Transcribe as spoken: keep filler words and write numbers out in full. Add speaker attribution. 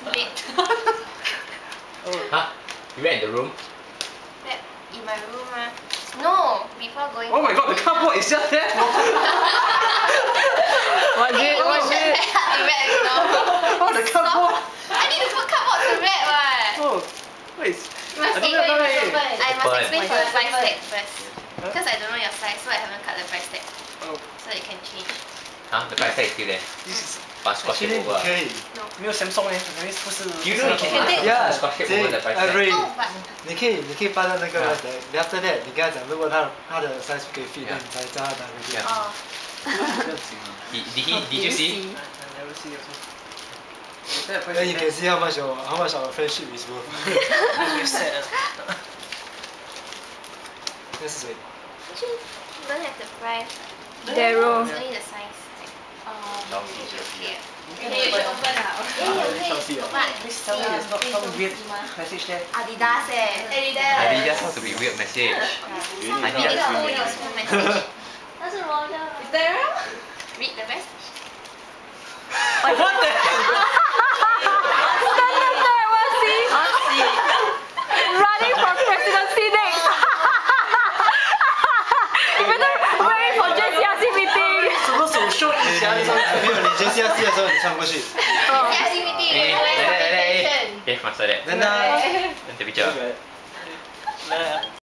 Speaker 1: Late.
Speaker 2: Oh. Huh? You read in the room?
Speaker 1: Read in my room, ah. No, before going.
Speaker 3: Oh my god, the cupboard is just there.
Speaker 4: What is it? What is it?
Speaker 1: Read, you know.
Speaker 3: Oh, the cupboard.
Speaker 1: I need to put cupboard to read, what?
Speaker 3: Oh, wait.
Speaker 1: Must
Speaker 3: I
Speaker 1: explain,
Speaker 3: don't know,
Speaker 1: I
Speaker 3: right?
Speaker 1: must explain for the price tag first.
Speaker 3: Huh?
Speaker 1: Because I don't know your size, so I haven't cut the price tag.
Speaker 3: Oh.
Speaker 1: So you can change.
Speaker 2: Huh? The price tag is still there.
Speaker 3: This is
Speaker 2: But squash it
Speaker 3: actually
Speaker 2: over.
Speaker 3: 可以，
Speaker 1: No.
Speaker 3: 没有 Samsung 哎，因为不是。
Speaker 2: Do you know you can
Speaker 3: Yeah,
Speaker 2: squash it over the price tag?
Speaker 3: Avery,
Speaker 1: No, but
Speaker 3: 你可以，你可以放在那个 then after that，你跟他讲，如果他他的 size 不可以 fit，那你才叫他拿回去。
Speaker 1: oh.
Speaker 2: Did, did he? Did you see?
Speaker 3: I never see also. Then you can see how much our how much our friendship is worth.
Speaker 5: You said.
Speaker 3: 那是谁？
Speaker 1: Actually, don't have the price.
Speaker 4: Daryl.
Speaker 1: It's only the size. Um,
Speaker 2: Chelsea, Chelsea.
Speaker 1: yeah.
Speaker 5: Okay, you should open now.
Speaker 3: Chelsea ah.
Speaker 1: What?
Speaker 5: Please tell me there's not some weird message there.
Speaker 1: Adidas eh. Adidas.
Speaker 2: Adidas has to be weird message.
Speaker 1: Adidas is really useful message. Is there? Read the rest.
Speaker 3: What the?
Speaker 4: Running for presidency next. You better wait for J C R C meeting.
Speaker 3: 什么手秀一下？没有，你 J C R C 的时候你唱过去。
Speaker 1: Yeah, C B T.
Speaker 2: Eh,
Speaker 1: Where's
Speaker 2: like that, like that, eh.
Speaker 1: presentation?
Speaker 2: Okay, master that.
Speaker 3: Then uh,
Speaker 2: Nanti bicara.
Speaker 5: Nah.